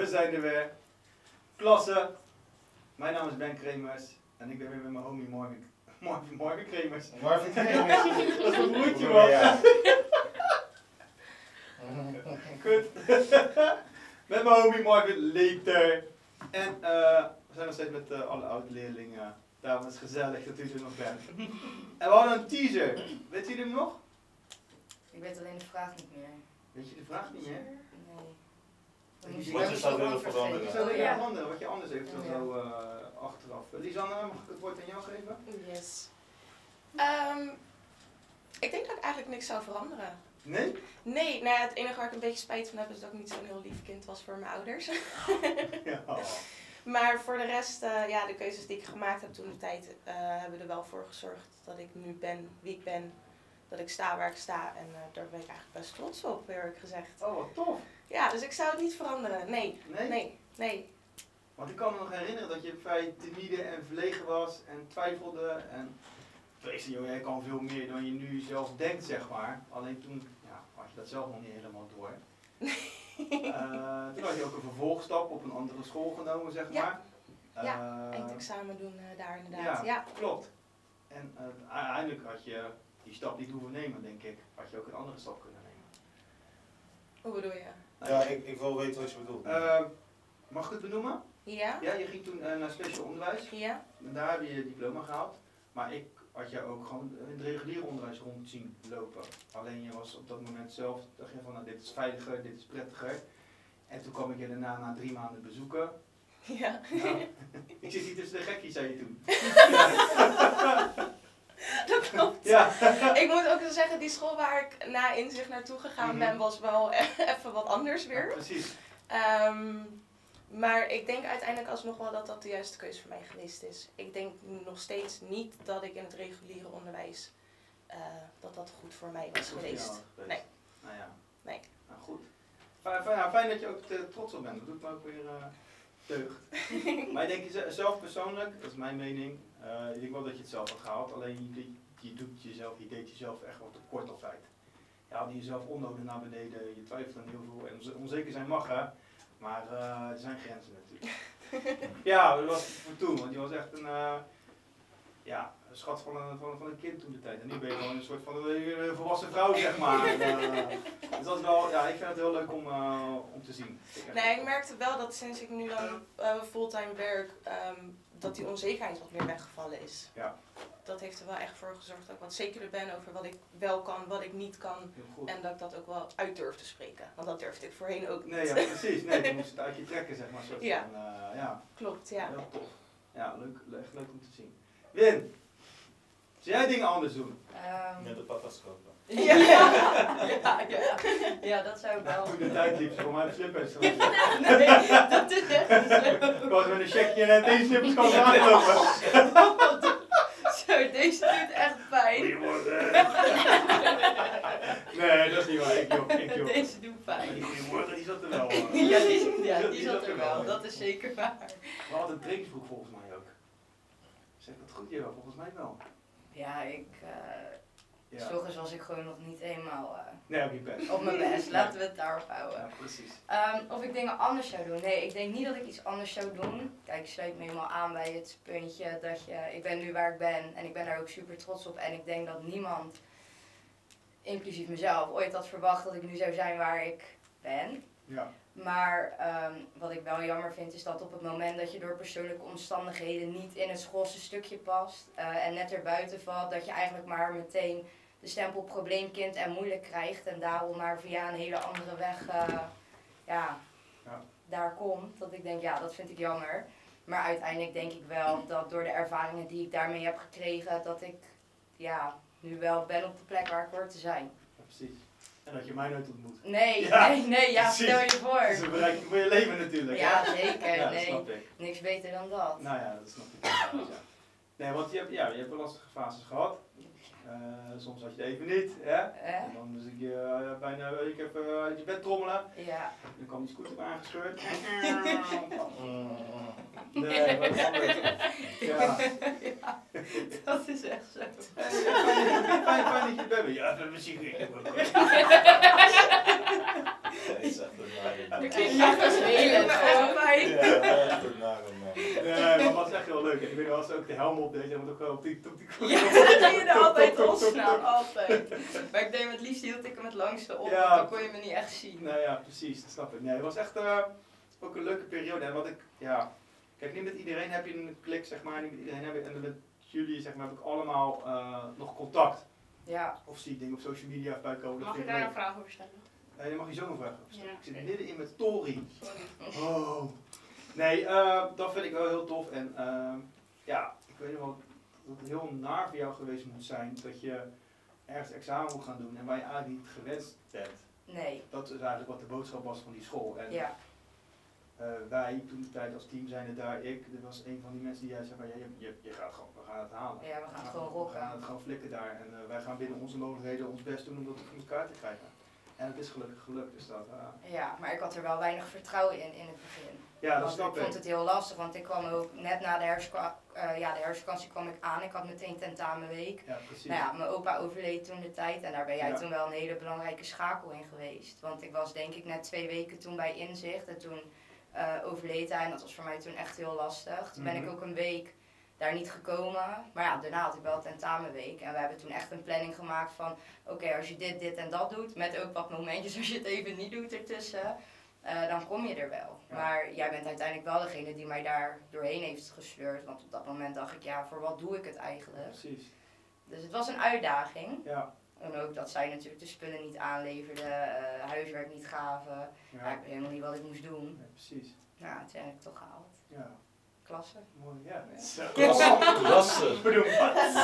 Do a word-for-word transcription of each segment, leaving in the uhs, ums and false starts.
We zijn er weer. Klasse. Mijn naam is Ben Kremers en ik ben weer met mijn homie Marvin, Marvin, Marvin Kremers. Marvin Kremers. Dat is mijn broertje, man. Ja. Goed. Met mijn homie Marvin Leter. En uh, we zijn nog steeds met uh, alle oud-leerlingen. Daarom is het gezellig dat u er nog bent. En we hadden een teaser. Weet u hem nog? Ik weet alleen de vraag niet meer. Weet je de vraag niet meer? Nee. Wat je zou willen veranderen? Wat zou willen Ja. veranderen? Wat je anders eventueel Ja. zo uh, achteraf. Lisanne, mag ik het woord aan jou geven? Yes. Um, ik denk dat ik eigenlijk niks zou veranderen. Nee? Nee, nou ja, het enige waar ik een beetje spijt van heb is dat ik niet zo'n heel lief kind was voor mijn ouders. Ja. Maar voor de rest, uh, ja, de keuzes die ik gemaakt heb toen de tijd, uh, hebben er wel voor gezorgd dat ik nu ben wie ik ben. Dat ik sta waar ik sta en uh, daar ben ik eigenlijk best trots op, eerlijk gezegd. Oh, wat tof. Ja, dus ik zou het niet veranderen. Nee, Nee? nee, nee. Want ik kan me nog herinneren dat je vrij timide en verlegen was en twijfelde. En wees joh, jij kan veel meer dan je nu zelf denkt, zeg maar. Alleen toen ja, had je dat zelf nog niet helemaal door. uh, toen had je ook een vervolgstap op een andere school genomen, zeg Ja. maar. Uh, Ja, eindexamen doen uh, daar inderdaad. Ja, Ja. klopt. En uh, uiteindelijk had je die stap niet hoeven nemen, denk ik. Had je ook een andere stap kunnen nemen. Hoe bedoel je? Ja, ik, ik wil weten wat je bedoelt. Uh, mag ik het benoemen? Ja? Ja, je ging toen uh, naar speciaal onderwijs. Ja? En daar heb je je diploma gehaald. Maar ik had je ook gewoon in het reguliere onderwijs rond zien lopen. Alleen je was op dat moment zelf, dacht je van nou, dit is veiliger, dit is prettiger. En toen kwam ik je daarna na drie maanden bezoeken. Ja. Nou, ik zit hier tussen de gekkies, zei je toen. Dat klopt. Ja. Ik moet ook zeggen, die school waar ik na inzicht naartoe gegaan Mhm. ben, was wel even wat anders Ja, weer. precies. Um, maar ik denk uiteindelijk alsnog wel dat dat de juiste keuze voor mij geweest is. Ik denk nog steeds niet dat ik in het reguliere onderwijs, uh, dat dat goed voor mij was Goed voor geweest. jou geweest. Nee. Nou ja. Nee. Nou goed. Fijn, fijn, ja, fijn dat je ook te, trots op bent. Dat doet me ook weer uh, deugd. Maar ik denk je zelf persoonlijk, dat is mijn mening, uh, ik denk wel dat je het zelf had gehaald. Alleen je, je doet jezelf, je deed jezelf echt wat tekort altijd. Je haalde jezelf onnodig naar beneden, je twijfelt aan heel veel. En onze, onzeker zijn mag hè, maar uh, er zijn grenzen natuurlijk. Ja, dat was voor toen, want je was echt een, uh, ja, een schat van een, van, van een kind toen de tijd. En nu ben je gewoon een soort van een, een volwassen vrouw, zeg maar. Uh, dus dat is wel, ja, ik vind het heel leuk om, uh, om te zien. Ik Nee, ik merkte wel dat sinds ik nu dan uh, fulltime werk, um, dat die onzekerheid wat meer weggevallen is. Ja. Dat heeft er wel echt voor gezorgd dat ik wat zekerder ben over wat ik wel kan, wat ik niet kan. Heel goed. En dat ik dat ook wel uit durf te spreken. Want dat durfde ik voorheen ook niet. Nee, ja, precies. Nee, je moest het uit je trekken, zeg maar. Soort Ja. van, uh, ja. Klopt, ja. Heel tof. Ja, leuk, echt leuk om te zien. Win, zou jij dingen anders doen? Um, Met de patas kopen. ja, ja, ja, ja, dat zou ik wel. Toen de tijd liep, ze voor mij slippers. Nee, dat is echt niet zo. Ik was met een checkje en deze slippers kan gaan aanlopen. Zo, deze doet echt pijn. Goedemorgen. Nee, dat is niet waar. Ik joh, ik joh. Deze doet pijn. Die goedemorgen, die zat er wel. uh. Ja, die, ja, Die die zat zat er wel, dat is zeker waar. We hadden een trainingsbroek volgens mij ook. Zeg dat goed, ja, volgens mij wel. Ja, ik, uh, Ja. s'ochtends was ik gewoon nog niet helemaal uh, Nee, op je best. op mijn best. Laten we het daarop houden. Ja, precies. Um, of ik dingen anders zou doen? Nee, ik denk niet dat ik iets anders zou doen. Kijk, ik sluit me helemaal aan bij het puntje dat je, ik ben nu waar ik ben en ik ben daar ook super trots op. En ik denk dat niemand, inclusief mezelf, ooit had verwacht dat ik nu zou zijn waar ik ben. Ja. Maar um, wat ik wel jammer vind is dat op het moment dat je door persoonlijke omstandigheden niet in het schoolse stukje past uh, en net erbuiten valt, dat je eigenlijk maar meteen de stempel probleemkind en moeilijk krijgt en daarom maar via een hele andere weg uh, ja, Ja. daar komt. Dat ik denk, ja, dat vind ik jammer. Maar uiteindelijk denk ik wel dat door de ervaringen die ik daarmee heb gekregen, dat ik ja, nu wel ben op de plek waar ik hoor te zijn. Ja, precies. En dat je mij nooit ontmoet. Nee, Ja, nee, nee, ja, precies. stel je Dat is voor. een bereik voor je leven natuurlijk. Ja, hè? zeker, Ja, dat nee. snap ik. Niks beter dan dat. Nou ja, dat snap ik. Ja. Nee, want je hebt, ja, je hebt wel lastige fases gehad. Uh, soms had je het even niet, hè? Eh? En dan moest ik je uh, bijna ik heb, uh, uit je bed trommelen. Ja. Dan kwam die scooter aangescheurd. Nee, maar dat is anders. Ja. Ja, dat is echt zo. Fijn, fijn, fijn dat je er bent. Ja, dat is misschien. Dat is echt een klinkt echt vervelend. Ja, echt een nare man. Nee, maar het was echt heel leuk. En ik weet nog, als ze ook de helm op deed, en ook wel op die... Op die Ja, dat deed je er altijd opsnel, altijd. Maar ik deed hem het liefst, hield ik hem het langste op, Ja. want dan kon je me niet echt zien. Nou ja, precies, dat snap ik. Nee, het was echt uh, ook een leuke periode. En wat ik, ja... Kijk, niet met iedereen heb je een klik, zeg maar. Niet met iedereen heb je... En met jullie, zeg maar, heb ik allemaal uh, nog contact. Ja. Of zie ik dingen op social media bij komen. Mag je daar een vraag over stellen? Nee, dan mag je zo een vraag over stellen. Ja. Ik zit midden in mijn tory. Sorry. Oh. Nee, uh, dat vind ik wel heel tof. En uh, ja, ik weet nog wel dat het heel naar voor jou geweest moet zijn dat je ergens examen moet gaan doen en waar je eigenlijk niet gewenst bent. Nee. Dat is eigenlijk wat de boodschap was van die school. En Ja. uh, wij toen de tijd als team zijn daar, ik, er was een van die mensen die jij zei van ja, je, je, je gaat gewoon, we gaan het halen. Ja, we gaan het gewoon We rocken. gaan het gewoon flikken daar en uh, wij gaan binnen onze mogelijkheden ons best doen om dat voor elkaar te krijgen. En het is gelukkig gelukt, dus dat... Uh, Ja, maar ik had er wel weinig vertrouwen in in het begin. ja, dat Want snap ik ik. vond het heel lastig, want ik kwam ook net na de, herfstka- uh, ja, de herfstvakantie kwam ik aan. Ik had meteen tentamenweek. Ja, precies. Nou ja, mijn opa overleed toen de tijd en daar ben jij Ja. toen wel een hele belangrijke schakel in geweest. Want ik was denk ik net twee weken toen bij Inzicht en toen uh, overleed hij en dat was voor mij toen echt heel lastig. Toen ben Mhm. ik ook een week daar niet gekomen. Maar ja, daarna had ik wel tentamenweek en we hebben toen echt een planning gemaakt van oké, okay, als je dit, dit en dat doet, met ook wat momentjes als je het even niet doet ertussen, uh, dan kom je er wel. Ja. Maar jij bent uiteindelijk wel degene die mij daar doorheen heeft gesleurd, want op dat moment dacht ik ja, voor wat doe ik het eigenlijk? Precies. Dus het was een uitdaging. Ja. En ook dat zij natuurlijk de spullen niet aanleverden, uh, huiswerk niet gaven. Ja. Ja. ik weet helemaal niet wat ik moest doen. Ja, precies. Nou, uiteindelijk toch gehaald. Ja. Klasse. Mooi, ja. Klasse. Klasse. Bedoel,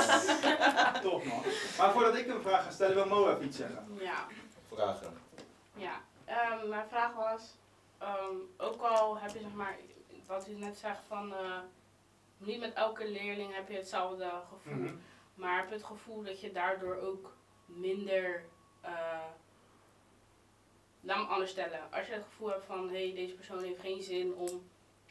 top man. Maar voordat ik een vraag ga stellen, wil Mo even iets zeggen. Ja. Vragen. Ja. Um, mijn vraag was, um, ook al heb je zeg maar, wat u net zegt van, uh, niet met elke leerling heb je hetzelfde gevoel. Mm-hmm. Maar heb je het gevoel dat je daardoor ook minder, uh, laat me anders stellen. Als je het gevoel hebt van, hé, hey, deze persoon heeft geen zin om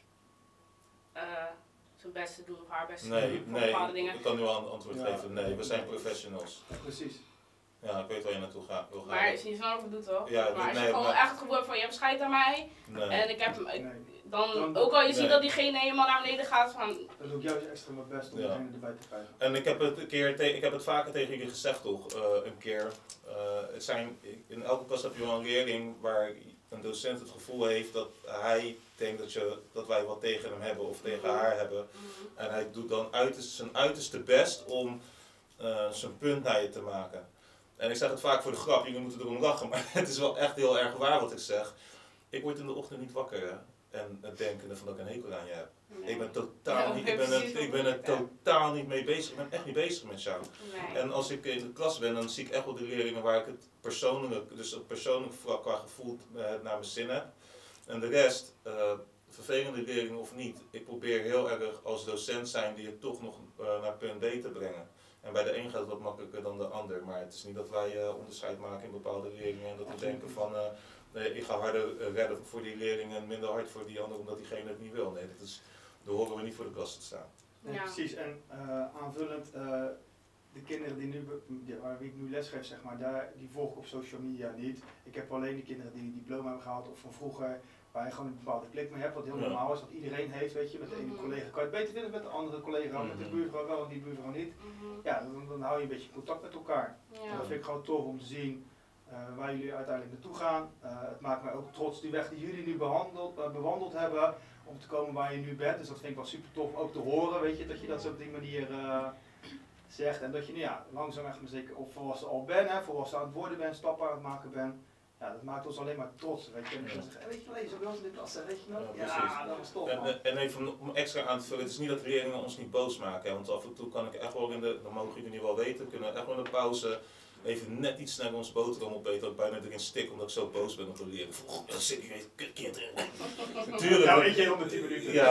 uh, zijn best te doen of haar best te Nee, doen voor nee, bepaalde dingen. ik kan nu al een antwoord Ja. geven. Nee, we zijn professionals. Ja, precies. Ja, ik weet waar je naartoe gaat. wil gaan. Maar is niet zo wat ik bedoel toch? Ja, maar als je nee, gewoon maar- echt het gevoel hebt van, je hebt scheid aan mij Nee. en ik heb hem, ik- Nee. dan, Dan- ook al je nee. ziet dat diegene helemaal naar beneden gaat van, Dan doe ik juist extra mijn best om Ja. degene erbij te krijgen. En ik heb het een keer te- ik heb het vaker tegen jullie gezegd toch, uh, een keer. Uh, het zijn, in elke klas heb je wel een leerling waar een docent het gevoel heeft dat hij denkt dat, je, dat wij wat tegen hem hebben of tegen Mhm. haar hebben. En hij doet dan uiterst, zijn uiterste best om uh, zijn punt naar je te maken. En ik zeg het vaak voor de grap, jullie moeten erom lachen, maar het is wel echt heel erg waar wat ik zeg. Ik word in de ochtend niet wakker hè, en het denkende van dat ik een hekel aan je heb. nee. Ik ben totaal Ja, niet, nee, ik ben precies het, ik wat ben ik het heb. totaal niet mee bezig. Ik ben echt niet bezig met jou. Nee. En als ik in de klas ben, dan zie ik echt wel de leerlingen waar ik het persoonlijk, dus op persoonlijk vlak qua gevoel uh, naar mijn zin heb. En de rest, uh, vervelende leerlingen of niet, ik probeer heel erg als docent zijn die je toch nog uh, naar punt B te brengen. En bij de een gaat het wat makkelijker dan de ander, maar het is niet dat wij uh, onderscheid maken in bepaalde leerlingen en dat we denken van uh, nee, ik ga harder uh, redden voor die leerlingen en minder hard voor die ander omdat diegene het niet wil. Nee, dat is, daar horen we niet voor de klas te staan. Nee, Ja. precies. En uh, aanvullend, uh, de kinderen die nu, be- die, waar wie ik nu lesgeef, zeg maar, daar, die volg ik op social media niet. Ik heb alleen de kinderen die een diploma hebben gehaald of van vroeger, waar je gewoon een bepaalde klik mee hebt, wat heel Ja. normaal is, wat iedereen heeft, weet je. Met de ene Mhm. collega kan je het beter vinden, met de andere collega, met de Mhm. buurvrouw wel en die buurvrouw niet. Mhm. Ja, dan, dan hou je een beetje contact met elkaar. En Ja. dat vind ik gewoon tof om te zien uh, waar jullie uiteindelijk naartoe gaan. Uh, het maakt mij ook trots die weg die jullie nu behandeld, uh, bewandeld hebben om te komen waar je nu bent. Dus dat vind ik wel super tof ook te horen, weet je, dat je dat zo op die manier uh, zegt. En dat je nou ja, langzaam echt maar zeker of volwassen al bent, hè, volwassen aan het worden bent, stappen aan het maken bent. Ja, dat maakt ons alleen maar trots. Weet je, en dan Ja. zeggen, weet je, lees ook wel eens in de klas, hè, weet je nog? Ja, Ja, precies. dat was tof, En, man. en- en even om extra aan te vullen, het is niet dat de leerlingen ons niet boos maken, hè, want af en toe kan ik echt wel in de, dat mogen jullie wel weten, kunnen we echt wel in de pauze even net iets sneller onze boterham opeten, dat ik bijna erin stik omdat ik zo boos ben op de leerling. Oh, dat zit hier, kutkind. Tuurlijk. Ja, weet je, helemaal tien minuten. Ja,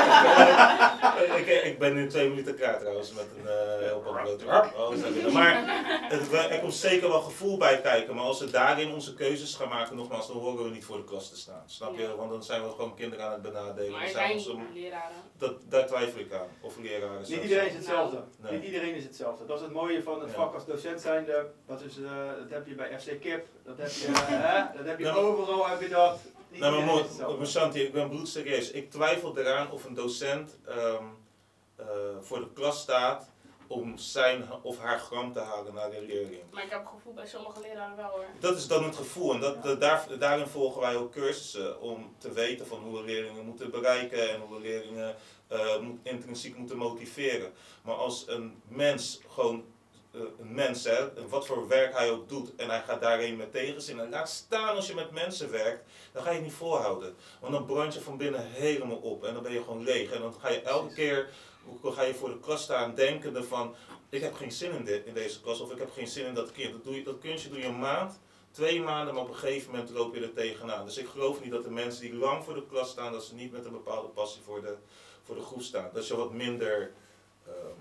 ja. ik, ik, ik ben nu twee minuten klaar trouwens met een uh, heel pak boterham. Oh, is dat weer- maar het, er komt zeker wel gevoel bij kijken, maar als we daarin onze keuzes gaan maken, nogmaals, dan horen we niet voor de klas te staan. Snap je? Ja. Want dan zijn we gewoon kinderen aan het benadelen. Maar Dan er zijn zijn we ons- leraren. dat, daar twijfel ik aan. Of leraren Niet zelfs. iedereen is hetzelfde. Nee. Niet iedereen is hetzelfde. Dat is het mooie van het Ja. vak als docent zijnde. Dat, is, uh, dat heb je bij F C Kip, dat heb je, uh, hè? Dat heb je Ja. overal heb je dat. Nou, maar Iedereen mooi, is hetzelfde. maar Shanti, ik ben bloedserieus. Ik twijfel eraan of een docent ehm, eh, voor de klas staat om zijn of haar gram te halen naar de leerling. Maar ik heb het gevoel bij sommige leraren wel hoor. Dat is dan het gevoel en dat, Ja. daar, daarin volgen wij ook cursussen om te weten van hoe we leerlingen moeten bereiken en hoe we leerlingen eh, moet- intrinsiek moeten motiveren. Maar als een mens gewoon eh, een mens, hè, en wat voor werk hij ook doet, en hij gaat daarin met tegenzin. En laat staan als je met mensen werkt, dan ga je het niet volhouden. Want dan brand je van binnen helemaal op en dan ben je gewoon leeg. En dan ga je elke keer ga je voor de klas staan denkende van, ik heb geen zin in, dit, in deze klas of ik heb geen zin in dat kind. Dat, doe je, dat kunstje doe je een maand, twee maanden, maar op een gegeven moment loop je er tegenaan. Dus ik geloof niet dat de mensen die lang voor de klas staan, dat ze niet met een bepaalde passie voor de, voor de groep staan. Dat je wat minder... Um,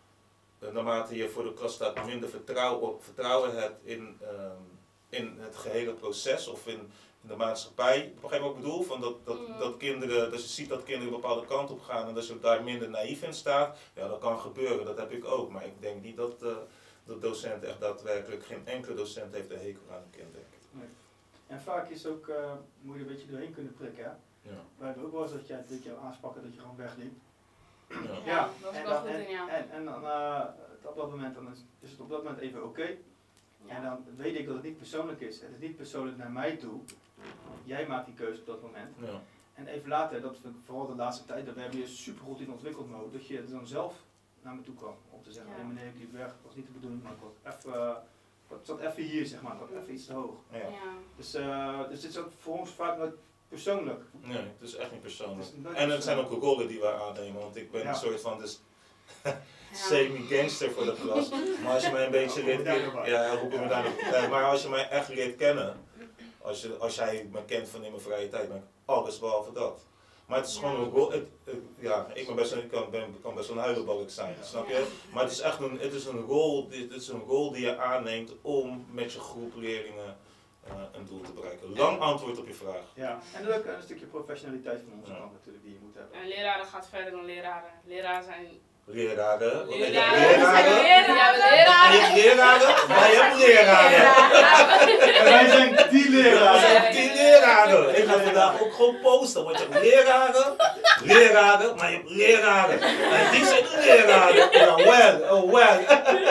naarmate je voor de klas staat, minder vertrouwen, vertrouwen hebt in, um, in het gehele proces of in, in de maatschappij. Begrijp je wat ik bedoel? Van dat, dat, Mm. dat, kinderen, dat je ziet dat kinderen een bepaalde kant op gaan en dat je daar minder naïef in staat. Ja, dat kan gebeuren, dat heb ik ook. Maar ik denk niet dat, uh, dat docent echt daadwerkelijk, geen enkele docent heeft een hekel aan een kind, denk ik. Nee. En vaak is ook, uh, moet je er een beetje doorheen kunnen prikken. Hè? Ja. We hebben ook wel eens dat jij dat jou aanspakken dat je gewoon wegliep. Ja. Ja, dat is en wel dan- goed en, in, ja. En, en dan uh, op dat moment dan is, is het op dat moment even oké. Ja. En dan weet ik dat het niet persoonlijk is. Het is niet persoonlijk naar mij toe. Jij maakt die keuze op dat moment. Ja. En even later, dat vind ik vooral de laatste tijd, dat we hebben je super goed in ontwikkeld mode, dat je dan zelf naar me toe kwam. Om te zeggen, Ja. hey meneer, ik liep weg, dat was niet de bedoeling, maar ik was even, uh, ik zat even hier zeg maar, ik was even iets te hoog. Ja. Ja. Dus, uh, dus dit is ook voor ons vaak nooit persoonlijk. Nee, het is echt niet persoonlijk. Het is nooit En het zijn ook persoonlijk. rollen die wij aannemen, want ik ben Ja. een soort van dus Ja. semi-gangster voor de klas. Maar als je mij een beetje Ja, leert roepen we kennen, daar ja, roepen we daar nog. Nee, maar als je mij echt leert kennen, als, je, als jij me kent van in mijn vrije tijd, ben ik alles behalve dat. Maar het is gewoon een rol, het, het, ja, ik ben best een, ik kan, ben, kan best wel een huilenbalk zijn, snap je? Maar het is echt een, het is een rol, dit is een rol die je aanneemt om met je groep leerlingen uh, een doel te bereiken. Lang antwoord op je vraag. Ja, en ook een stukje professionaliteit van onze Ja. kant natuurlijk die je moet hebben. En leraren gaat verder dan leraren. Leraren zijn... Leraren, wat heb je? Leraren. Leraren? Ja, En leraren. je hebt leraren, maar je hebt leraren. En wij zijn die Ja, leraren. dat zijn die leraren. Ik ga vandaag ook gewoon posten, want je hebt leraren, leraren, maar je hebt leraren. En die zijn de leraren. Ja, well, oh well.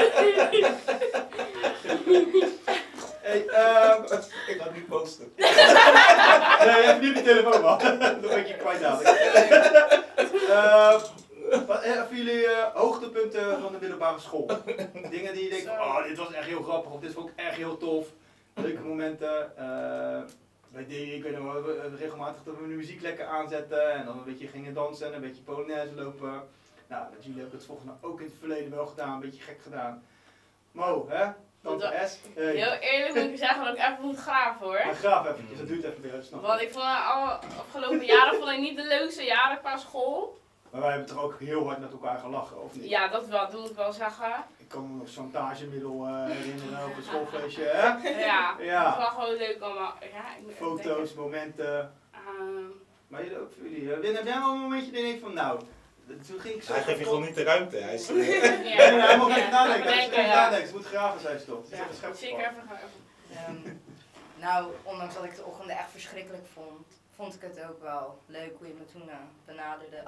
Hey, uh, Ik ga het niet posten. nee, even niet op je telefoon man. Dan ben ik je kwijt dadelijk. Uh, wat eh, voor jullie uh, hoogtepunten van de middelbare school? Dingen die je denkt van, oh dit was echt heel grappig of dit vond ik echt heel tof. Leuke momenten. Uh, wij deden, ik weet nog wel, we- regelmatig dat we de muziek lekker aanzetten en dan een beetje gingen dansen en een beetje polonaise lopen. Nou, dat jullie hebben het volgens mij ook in het verleden wel gedaan, een beetje gek gedaan. Mo, hè? Tante S. Hey. Heel eerlijk moet ik zeggen dat ik even moet graven hoor. Maar graaf eventjes, dat duurt even weer, snap je? Want ik vond al afgelopen jaren vond ik niet de leukste jaren qua school. Maar wij hebben toch ook heel hard met elkaar gelachen, of niet? Ja, dat wel, dat moet ik wel zeggen. Ik kan me nog chantagemiddel uh, herinneren op het schoolfeestje, hè? Ja, dat is Ja. wel gewoon leuk allemaal. Ja, ik moet even Foto's, denken. momenten. Ehm, Maar jullie ook voor jullie. Uh, Win, heb jij wel een momentje dat je denkt van, nou, toen ging ik zo... Hij geeft je gewoon niet de ruimte. Hij is, ja. Nee, nee, hij mag even Ja, nadenken. Hij moet denken, even ja. nadenken. Ze moet graven zijn, stop. Ja, zeker even gaan. Ehm, nou, ondanks dat ik de ochtenden echt verschrikkelijk vond, vond ik het ook wel leuk hoe je me toen uh, benaderde.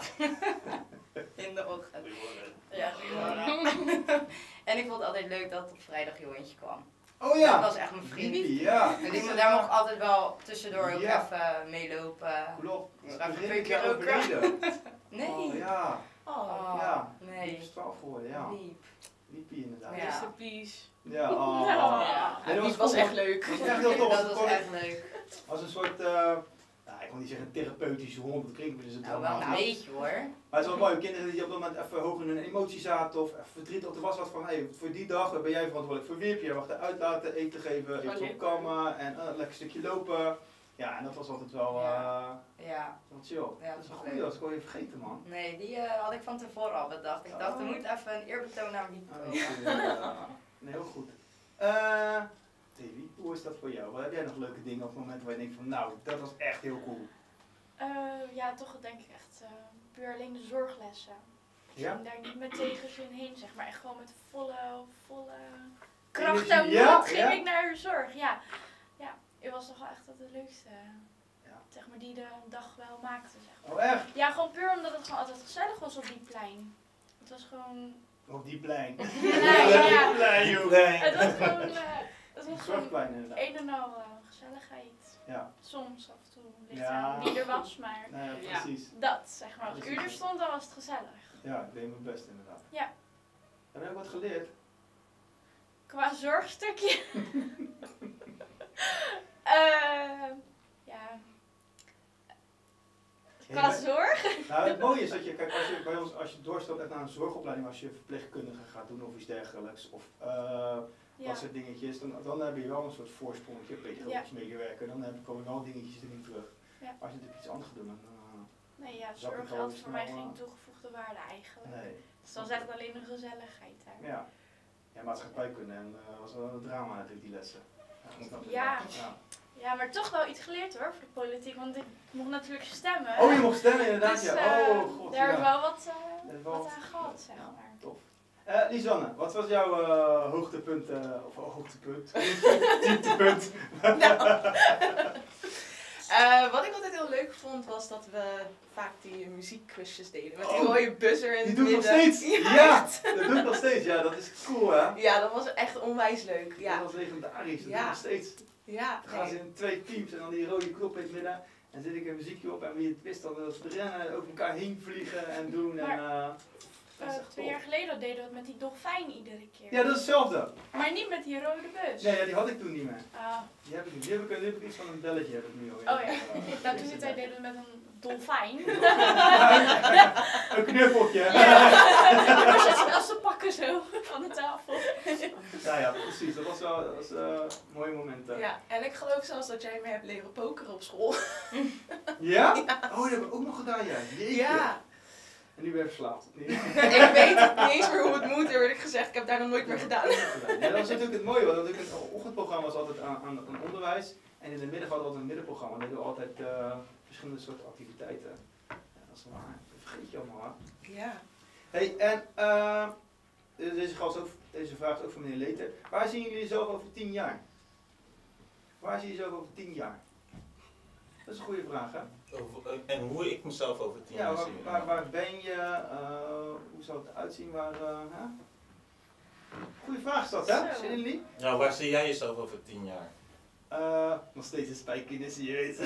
In de ochtend. Ja, en ik vond het altijd leuk dat op vrijdag Joentje kwam. Oh Dat ja. was echt mijn vriend. Liepie, ja. En die, daar mocht ik altijd wel tussendoor ook Ja. even meelopen. Klopt. Straks Begin een ik keer jaar ook, overleden. Nee. Oh ja. Oh, Ja. Die nee. is twaalf geworden, ja. Liep. Liepie inderdaad. Ja. Rest in peace. Ja, oh. Ja. Nee, dat Die was cool, echt want- leuk. Dat was echt heel tof. Dat Het was kon echt leuk. als een soort, uh, nou, ik wil niet zeggen therapeutische hond, dat klinkt dus het Nou, wel een beetje hoor. Maar het is wel mooi, kinderen die op dat moment even hoog in hun emotie zaten of even verdriet, of er was wat van, hey, voor die dag ben jij verantwoordelijk voor Wiep, jij mag de uitlaten, eten geven, even leuk. opkammen en uh, een lekker stukje lopen. Ja, en dat was altijd wel, uh, Ja. wel chill. Ja, dat is wel dat goed, leuk. dat is gewoon even vergeten man. Nee, die uh, had ik van tevoren al bedacht. Ik dacht, er Oh. moet even een eerbetoon aan Wiep Oh, komen. ja. Nee, heel goed. Uh, Davy, hoe is dat voor jou? Wat heb jij nog leuke dingen op momenten waar je denkt van, nou, dat was echt heel cool. Uh, ja, toch denk ik echt uh, puur alleen de zorglessen. Ik Ja? ging daar niet met tegenzin heen, zeg maar. Echt gewoon met volle, volle kracht Energie, en ja, moed ging ja. ik naar de zorg. Ja, ja, het was toch wel echt het leukste. Ja. zeg maar, die de dag wel maakte. Zeg maar. Oh echt? Ja, gewoon puur omdat het gewoon altijd gezellig was op die plein. Het was gewoon... Op die plein. Nee, ja. Plein, joh. Het was gewoon... Uh, het was gewoon Zorgplein inderdaad. een en al uh, gezelligheid. Ja. Soms af en toe ligt Ja. aan wie er was, maar Nee, Ja. precies. dat, zeg maar. Als u er stond, dan was het gezellig. Ja, ik deed mijn best inderdaad. Ja. Heb je ook wat geleerd? Qua zorgstukje. uh, ja. Qua Ja, zorg? Nou, het mooie is dat je, kijk, als je bij ons, als je doorstoopt echt naar een zorgopleiding, als je verpleegkundige gaat doen of iets dergelijks, of uh, Ja. dat soort dingetjes, dan, dan heb je wel een soort voorsprongetje, pedagogisch meewerken, dan heb je komen wel dingetjes erin terug. Ja. Als je natuurlijk iets anders gaat doen, dan uh, Nee, ja, Zak ik zorg al had eens voor mij snel, geen uh, toegevoegde waarde eigenlijk. nee. Dus dan zet het alleen een gezelligheid daar. Ja. Ja, maatschappijkunde en uh, was wel een drama natuurlijk die lessen. Ja, dat snap ik Ja. wel. Ja. Ja, maar toch wel iets geleerd hoor, voor de politiek, want ik mocht natuurlijk stemmen. Oh, je mocht stemmen inderdaad, Dus, ja. uh, Oh, god, daar heb ik ja. wel wat, uh, Dat is wel wat wat- aan gehad, zeg Ja, maar. tof. Uh, Lisanne, wat was jouw uh, hoogtepunt, uh, of oh, hoogtepunt, dieptepunt? Uh, wat ik altijd heel leuk vond was dat we vaak die muziekquizjes deden. Met die Oh, rode buzzer in Die het doe ik nog midden. steeds! Ja. Ja, dat doe ik nog steeds, ja, dat is cool hè? Ja, dat was echt onwijs leuk. Ja, Dat was legendarisch, dat Ja. doe ik nog steeds. ja. Dan gaan ze Nee. in twee teams en dan die rode knop in het midden. En zet ik een muziekje op en wie het wist dan dat ze rennen, over elkaar heen vliegen en doen. En, uh, dat is Uh, echt twee tof. jaar geleden deden we het met die dolfijn iedere keer. Ja, dat is hetzelfde. Maar niet met die rode bus. Nee, ja, die had ik toen niet meer. Ah, Die heb ik niet. Die heb ik, nu heb ik iets van een belletje heb ik nu alweer. oh ja. Uh, Nou, toen die tijd deden we het met een dolfijn. Een knuffeltje. Ja. Dan zit ze wel te pakken zo van de tafel. Ja, ja, precies. Dat was wel dat was, uh, mooie momenten. Ja, en ik geloof zelfs dat jij me hebt leren pokeren op school. Ja? Oh, dat hebben we ook nog gedaan, ja. Jeetje. Ja. En nu ben je verslaafd. Nee. Ik weet niet eens meer hoe het moet, eerlijk gezegd. Ik heb daar nog nooit meer gedaan. Ja, dat was natuurlijk het mooie, want natuurlijk het ochtendprogramma was altijd aan, aan, aan onderwijs. En in de middag hadden we altijd een middenprogramma. Dan deden we altijd uh, verschillende soorten activiteiten. Ja, dat is waar. Dat vergeet je allemaal, hè. Ja. Hey, en uh, deze, gast ook, deze vraag is ook van meneer Leter. Waar zien jullie jezelf over tien jaar? Waar zie je jezelf over tien jaar? Dat is een goede vraag, hè? Over- En hoe ik mezelf over tien Ja, jaar waar, zie. waar, waar ben je? Uh, hoe zou het eruit zien? Waar, uh, hè? Goeie vraag is dat, hè? Zo. Zin jullie? Nou, waar zie jij jezelf over tien jaar? Uh, nog steeds een spijker in de serieus.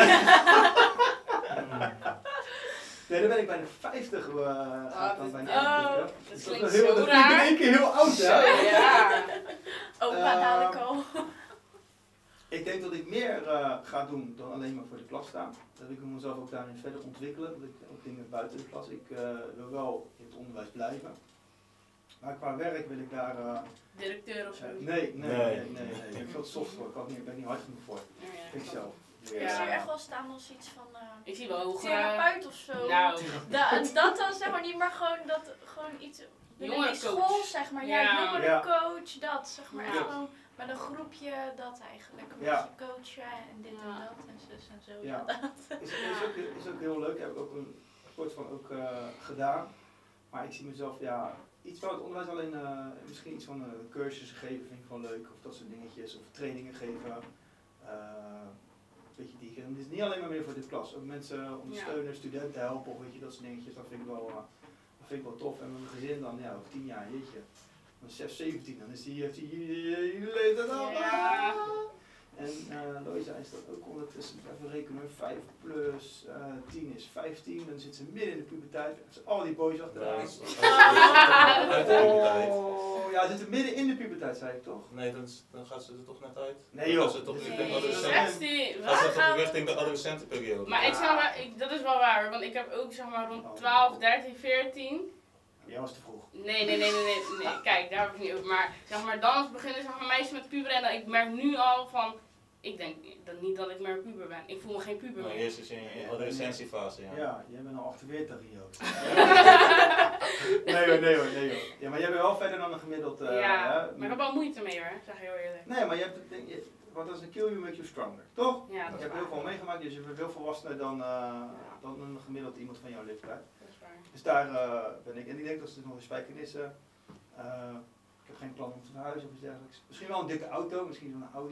Nee, dan ben ik bijna vijftig. Uh, ga ik dan dat- bijna oh, aantikken. dat Dus klinkt is heel- zo dat klinkt in raar. één keer heel oud, hè? Ja. Oh, Eh, maar dadelijk al. Ik denk dat ik meer uh, ga doen dan alleen maar voor de klas staan. Dat ik mezelf ook daarin verder ontwikkelen. Dat ik ook dingen buiten de klas. Ik uh, wil wel in het onderwijs blijven. Maar qua werk wil ik daar... Uh, Directeur of zo. uh, nee, nee, Nee. nee, nee, nee. Ik vind het soft voor. Ik kan niet, ik ben niet hard genoeg voor. Ja, ja. Vind ik zelf. Ik zie Ja. er echt wel staan als iets van uh, Ik zie wel hoe therapeut of zo. Nou, Da, dat dan zeg maar niet, maar gewoon, dat, gewoon iets binnen die Jongerencoach. school, zeg maar. Ja, Ja. jongerencoach, dat zeg maar. Ja. Echt gewoon met een groepje, dat eigenlijk. Een Ja. beetje coachen en dit en Ja. dat en zus en zo. Ja. Ja. dat. Is, is, ook, is ook heel leuk. Heb ik ook een soort van ook uh, gedaan. Maar ik zie mezelf, ja, iets van het onderwijs alleen, uh, misschien iets van uh, cursussen geven vind ik wel leuk. Of dat soort dingetjes. Of trainingen geven. Uh, weet je, die, en het is niet alleen maar meer voor de klas. Ook mensen ondersteunen, studenten helpen of weet je, dat soort dingetjes. Dat vind ik wel, uh, dat vind ik wel tof. En met mijn gezin dan, ja, over tien jaar, jeetje. Dan is zes, zeventien, dan is die, heeft die jullie leeftijd al. Ja. En uh, Loisa is dat ook ondertussen, even rekenen, vijf plus uh, tien is vijftien, dan zit ze midden in de puberteit. En ze al die boys achteraan. Dat is- dat is- uit de puberteit. Oh, ja, ze zitten midden in de puberteit, zei ik toch? Nee, dan, is- dan gaat ze er toch net uit. Nee, Dan joh. gaat ze toch richting Nee. adolescent- zestien. gaat ze Wat? toch richting de adolescentenperiode. Maar ik zeg maar, ik, dat is wel waar hoor, want ik heb ook zeg maar rond twaalf, dertien, veertien. Jij was te vroeg. Nee, nee, nee, nee, nee, nee, kijk, daar heb ik niet over. Maar zeg maar, dan beginnen zeg maar, meisjes met puberen en dan, ik merk nu al van, ik denk dat niet dat ik meer puber ben. Ik voel me geen puber Nou, meer. eerst is in je adolescentiefase, ja. Ja, jij bent al achtenveertig, Rio. nee hoor, nee hoor, nee hoor. Ja, maar jij bent wel verder dan een gemiddeld. Uh, Ja, hè? maar ik heb wel moeite mee hoor, zeg heel eerlijk. Nee, maar je hebt het ding, je- wat als een kill you make you stronger, toch? Ja, dat Je is hebt waar. heel veel meegemaakt, dus je bent veel volwassener dan, uh, dan een gemiddeld iemand van jouw leeftijd. Dat is waar. Dus daar uh, ben ik. En ik denk dat ze nog een spijkenissen. Uh, heb geen plan om te verhuizen of iets dergelijks. Misschien wel een dikke auto, misschien zo'n Audi.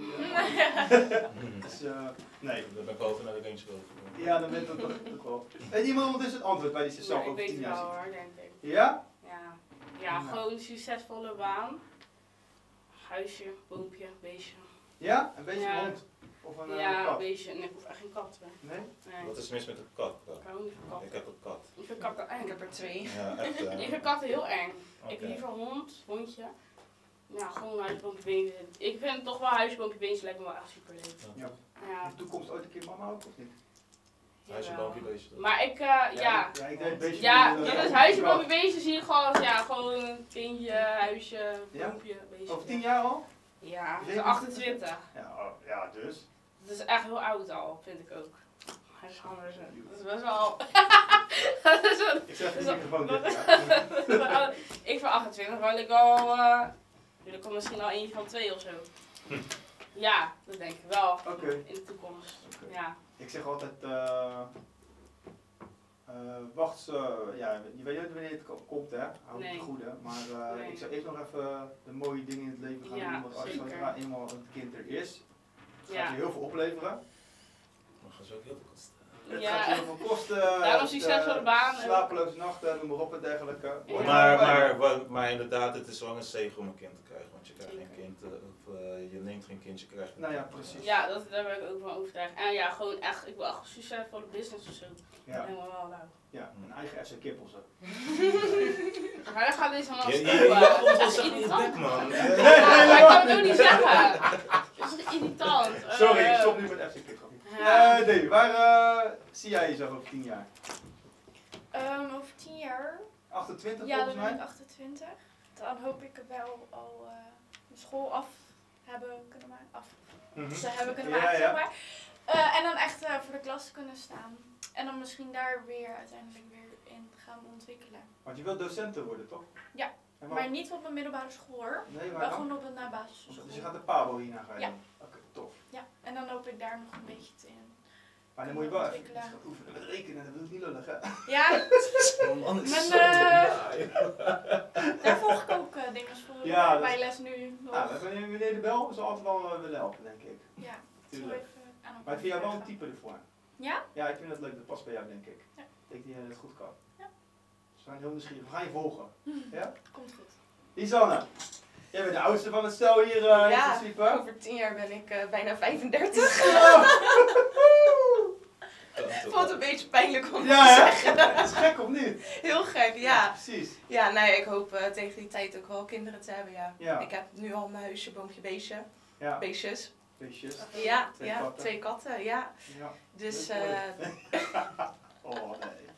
Dus, uh, nee. Dan ben ik boven naar de Range Rover. Ja, dan ben ik dat toch wel. Weet iemand ondertussen het antwoord bij die zichzelf Maar ik over weet tien het jaar wel ziet? hoor, denk ik. Ja? Ja, ja gewoon een succesvolle baan. Huisje, boompje, beestje. Ja? Een beetje Ja. een hond? Of een uh, Ja, een kat? beestje. Nee, ik hoef echt geen kat. Hè. Nee? Nee, Wat is er mis met een kat? ik hou niet van Ik katten. heb een kat. Ik vind katten eng. Ik heb er twee. Ja, echt. Uh, Ik vind katten heel eng. Ik Oké. liever hond, hondje. Ja, gewoon huisboompje, beestje. Ik vind toch wel huisboompje, beestje lijkt me wel echt super leuk. Ja. Ja, In de toekomst ooit een keer mama ook of niet? Huisje, jawel. boompje, beestje. Maar ik, uh, ja. Ja, ik deed een beetje. Ja, van, uh, dit is huisje, boompje, beestje zie je gewoon, ja, gewoon een kindje, huisje, Ja? boompje, beestje. Over tien jaar al? Ja, ik ben zevenentwintig? achtentwintig. Ja, oh, ja dus. Dat is echt heel oud al, vind ik ook. Hij is anders. hè. Dat is best wel. Dat is wel- Ik zeg Dus de dat- microfoon dat- dicht. Ja. dat is wel oud. Ik van achtentwintig, wil ik al. Uh, er komt misschien al eentje van twee of zo. Ja, dat denk ik wel. Oké. In de toekomst. Oké. Ja. Ik zeg altijd, uh, uh, wacht, uh, ja, je weet nooit wanneer het ko- komt hè, hou Nee. het goede, maar uh, Nee. ik zou eerst nog even de mooie dingen in het leven gaan Ja, doen, want als zeker. zodra eenmaal het kind er is, gaat Ja. je heel veel opleveren. Maar gaan ze ook heel veel kosten. Het Ja. gaat je heel veel kosten, Daarom het, succesvolle uh, baan. slapeloze nachten, noem maar op en dergelijke. Ja. Maar, maar, maar, maar inderdaad, het is wel een zegen om een kind te krijgen. Want je krijgt geen kind, uh, of uh, je neemt geen kind, je krijgt een Nou ja, kind. precies. Ja, dat, daar ben ik ook van overtuigd. En ja, gewoon echt, ik wil echt een succesvolle business of zo. Ja, Helemaal wel leuk. ja, een eigen F C Kip of zo. Maar dan gaat deze man Je, je, stoppen. je legt ons Dat wel is zeggen in je irritant. bek, man. Ja, maar ik kan het ook niet zeggen. Dat is toch irritant. Sorry, ik Eh, stop nu met F C Kip. grapje. Ja. Eh, Davy, waar uh, zie jij jezelf over tien jaar? Ehm, over tien jaar, achtentwintig ja, volgens dan ben mij? ik achtentwintig. Dan hoop ik wel al uh, de school af hebben kunnen maken. Af Mhm. te hebben kunnen Ja, maken, ja. zeg maar. Uh, en dan echt uh, voor de klas te kunnen staan. En dan misschien daar weer uiteindelijk weer in gaan ontwikkelen. Want je wilt docenten worden, toch? Ja, En Maar niet op een middelbare school hoor. Nee, Wel maar gewoon dan? op een uh, basisschool. Dus je gaat de Pabo hierna gaan. Ja. Oké, tof. Ja, en dan hoop ik daar nog een beetje te in. Maar dan moet je wel even Ontwikkelen. gaan oefenen met rekenen, dat is niet lullig hè? Ja, Oh man, het is Mijn, zo eh, ja. daar volg ik ook uh, dingen voor Ja, uh, dat- bij les nu nog. Nou, meneer, meneer De Bel zal altijd wel uh, willen helpen, denk ik. Ja, zo Tuurlijk. even aan elkaar Maar ik vind jou wel een vragen. type ervoor. Ja? Ja, ik vind dat leuk, dat past bij jou, denk ik. Ja. Ik denk dat jij dat goed kan. Ja. Dus we zijn heel nieuwsgierig. We gaan je volgen. Ja? Komt goed. Lisanne, jij bent de oudste van het stel hier uh, Ja. in principe. Over tien jaar ben ik uh, bijna vijfendertig. Valt een beetje pijnlijk om Ja, te hè? zeggen. Dat is gek of niet? Heel gek, ja. Precies. Ja, nou ja, ik hoop uh, tegen die tijd ook wel kinderen te hebben, ja. Ja. Ik heb nu al mijn huisje, boompje, beestje. Ja. Beestjes. Beestjes. Ja, Twee ja, katten. twee katten, ja. Ja. Dus, Leuk eh Oh nee.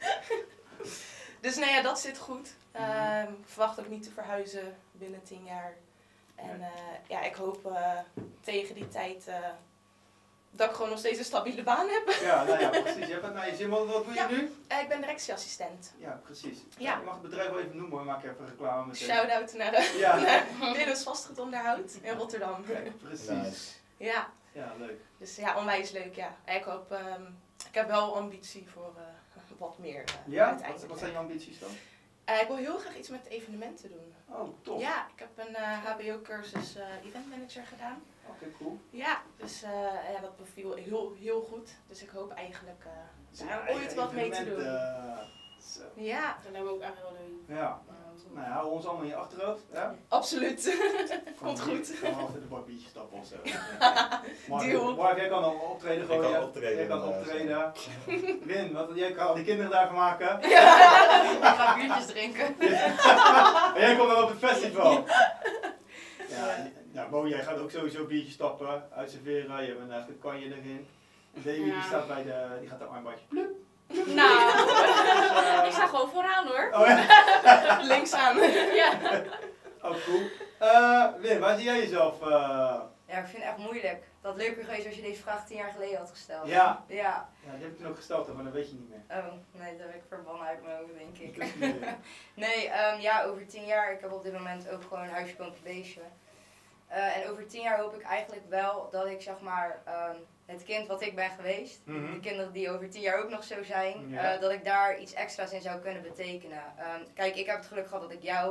dus nou ja, dat zit goed. Mhm. Ehm, ik verwacht ook niet te verhuizen binnen tien jaar. En eh, ja, ik hoop eh, tegen die tijd eh, dat ik gewoon nog steeds een stabiele baan heb. Ja, nou ja, precies. Je hebt het naar je zin. Wat, wat doe je Ja. nu? Eh, ik ben directieassistent. Ja, precies. Ja. Je mag het bedrijf wel even noemen hoor, maak even reclame meteen. Shout-out naar de Ja, naar Willens Vastgoedonderhoud in Rotterdam. precies. Nice. Ja, Ja, leuk. dus ja, onwijs leuk, ja. En ik hoop, ehm, ik heb wel ambitie voor eh, wat meer eh, Ja? Wat, uiteindelijk. wat zijn je ambities dan? Eh, ik wil heel graag iets met evenementen doen. Oh, tof. Ja, ik heb een eh, H B O-cursus eh event manager gedaan. Oké, cool. Ja, dus eh, ja, dat beviel heel, heel goed. Dus ik hoop eigenlijk eh, Dus een daar eigen ooit wat mee te evenement, doen. eh, zo. Ja, Dat lijkt me ook echt heel leuk. Ja. Maar, Nou ja, hou ons allemaal in je achterhoofd. Ja? absoluut. Komt Gewoon goed. hier, Gaan we altijd een barbiertje stappen of zo. Mark, Deal. Mark, jij kan dan optreden Ik gewoon. kan ja. optreden, Jij kan inderdaad, optreden. Win, want jij kan al die kinderen daarvan maken. Ik ga biertjes drinken. En jij komt dan op het festival. Ja, ja, Mo, jij gaat ook sowieso biertjes stappen, uitserveren, je hebt een eigen kanje erin. En Davy die Ja. staat bij de, die gaat de armbandje. Plup. Nou, Eh, ik sta gewoon vooraan hoor. Oh ja, Links aan. Ja. oh cool. Eh Wim, waar zie jij jezelf? eh? Ja, ik vind het echt moeilijk. Dat had leuker geweest als je deze vraag tien jaar geleden had gesteld. Ja. Ja. Ja, die heb ik toen ook gesteld, maar dat weet je niet meer. Oh, nee, dat heb ik verbannen uit mijn hoofd, denk ik. Dus, eh, Nee, ehm, ja, over tien jaar. Ik heb op dit moment ook gewoon een huisje, boompje, beestje. Eh, en over tien jaar hoop ik eigenlijk wel dat ik, zeg maar, ehm, het kind wat ik ben geweest, Mhm. de kinderen die over tien jaar ook nog zo zijn, Ja. eh, dat ik daar iets extra's in zou kunnen betekenen. Ehm, kijk, ik heb het geluk gehad dat ik jou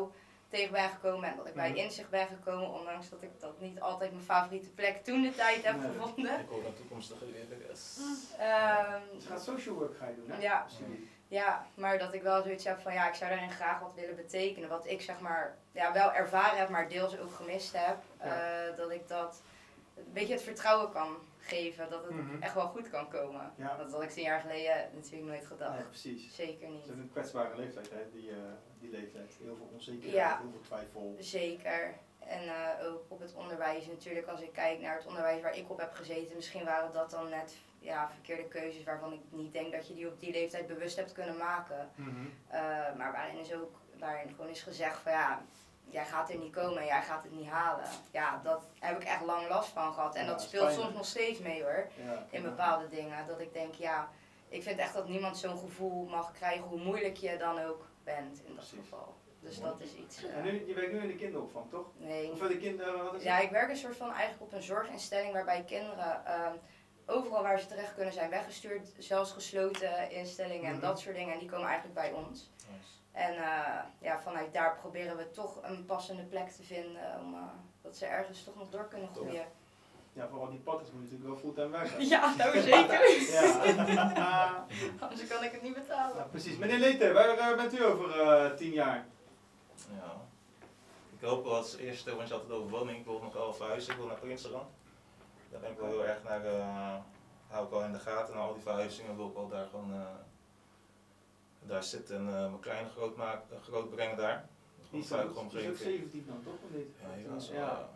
tegen ben gekomen en dat ik bij Mhm. inzicht ben gekomen, ondanks dat ik dat niet altijd mijn favoriete plek toen de tijd heb Nee. gevonden. Ik hoor een toekomstige lerares. Ehm, Dus je gaat social work ga je doen, hè? Ja. Studie. ja, maar dat ik wel zoiets heb van ja, ik zou daarin graag wat willen betekenen. Wat ik zeg maar ja, wel ervaren heb, maar deels ook gemist heb. Ja. Eh, dat ik dat een beetje het vertrouwen kan geven dat het Mhm. echt wel goed kan komen. Ja. Dat had ik tien jaar geleden natuurlijk nooit gedacht. Nee, precies. Zeker Het niet. is ook een kwetsbare leeftijd, hè? Die, eh, die leeftijd. Heel veel onzekerheid, Ja. heel veel twijfel. Zeker. En eh, ook op het onderwijs natuurlijk, als ik kijk naar het onderwijs waar ik op heb gezeten, misschien waren dat dan net ja, verkeerde keuzes waarvan ik niet denk dat je die op die leeftijd bewust hebt kunnen maken. Mhm. Uh, maar waarin is ook waarin gewoon is gezegd van ja, jij gaat er niet komen en jij gaat het niet halen. Ja, dat heb ik echt lang last van gehad. En Ja, dat dat is speelt pijnlijk. soms nog steeds mee hoor, Ja. in bepaalde dingen. Dat ik denk ja, ik vind echt dat niemand zo'n gevoel mag krijgen hoe moeilijk je dan ook bent in dat Precies. geval. Dus dat is iets. uh, En nu, je werkt nu in de kinderopvang, toch? nee. Of de kinderen, wat is Ja, het? ik werk een soort van eigenlijk op een zorginstelling waarbij kinderen ehm, overal waar ze terecht kunnen zijn weggestuurd, zelfs gesloten instellingen en Mhm. dat soort dingen. En die komen eigenlijk bij ons. Nice. En uh, ja, vanuit daar proberen we toch een passende plek te vinden om uh, dat ze ergens toch nog door kunnen groeien. Ja, vooral die pakkers moeten natuurlijk wel fulltime werken. Ja, nou zeker. Ja. Anders kan ik het niet betalen. Ja, precies. Meneer Leete, waar uh, bent u over uh, tien jaar? Ja. Ik hoop wel als eerste, want je had het over woning, ik wil nog wel verhuizen, ik wil naar Prinsenland. Daar ben ik wel heel erg naar, uh, hou ik wel in de gaten, en al die verhuizingen wil ik wel daar gewoon uh, daar zitten en uh, mijn kleine groot, maken, groot brengen daar. Die is Gewoon ook omgeving. zeventien dan toch, of niet? Ja, helaas wel. Ja.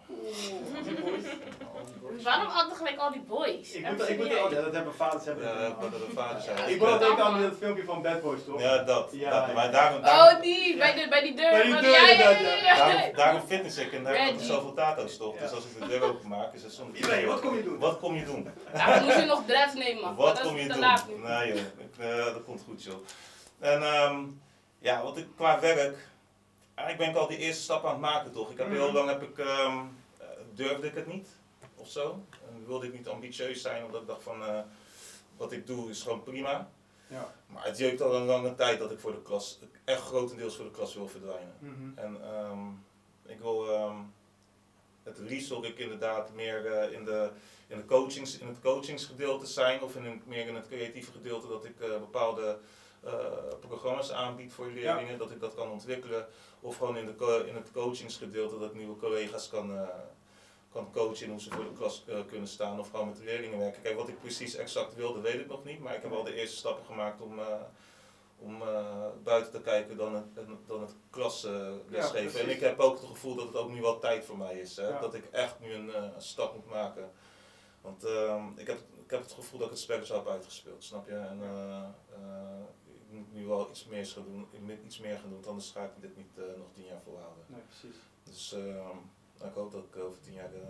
Ja. Waarom altijd gelijk al die boys? Ik Even moet, ik moet, serieus. oh, ja, dat hebben vaders hebben. Ja, dat wat allemaal. de vader zei. Ja, Ik Ik wil ben- dat denken aan dat filmpje van Bad Boys, toch? Ja, dat. Ja, dat ja. maar daarom, daarom, Oh, die, bij, de, bij die deur. Bij die van- deur ja, ja, ja, inderdaad, ja, ja. daarom, daarom fitness ik en daar heb ik Ready. zoveel tato's toch. Dus Ja. als ik de deur open maak, is het soms. Iedereen, wat kom je doen? Wat kom je doen? Ja, dan moet je nog dreads nemen, man. Wat Dat kom is je te doen? laat nu. Nee joh, ik, uh, dat komt goed joh. En um, ja, wat ik qua werk, eigenlijk ben ik al die eerste stap aan het maken toch. Ik heb heel Mhm. lang heb ik, um, uh, durfde ik het niet of zo. En wilde ik niet ambitieus zijn, omdat ik dacht van uh, wat ik doe is gewoon prima. Ja. Maar het jeukt al een lange tijd dat ik voor de klas, echt grotendeels voor de klas wil verdwijnen. Mhm. En um, ik wil, um, het liefst wil ik inderdaad meer uh, in, de, in, de coachings, in het coachingsgedeelte zijn of in een, meer in het creatieve gedeelte dat ik uh, bepaalde uh, programma's aanbied voor leerlingen, ja. dat ik dat kan ontwikkelen. Of gewoon in, de, in het coachingsgedeelte dat ik nieuwe collega's kan, uh, kan coachen in hoe ze voor de klas uh, kunnen staan of gewoon met de leerlingen werken. Kijk, wat ik precies exact wilde weet ik nog niet, maar ik heb al de eerste stappen gemaakt om... Uh, om uh, buiten te kijken dan het, dan het klaslesgeven. Uh, en ik heb ook het gevoel dat het ook nu wel tijd voor mij is. Hè? Ja. Dat ik echt nu een, uh, een stap moet maken. Want uh, ik, heb, ik heb het gevoel dat ik het spelletje heb uitgespeeld, snap je? En uh, uh, ik moet nu wel iets meer gaan doen, ik moet iets meer gaan doen, want anders ga ik dit niet uh, nog tien jaar volhouden. Nee, precies. Dus uh, ik hoop dat ik over tien jaar... Uh,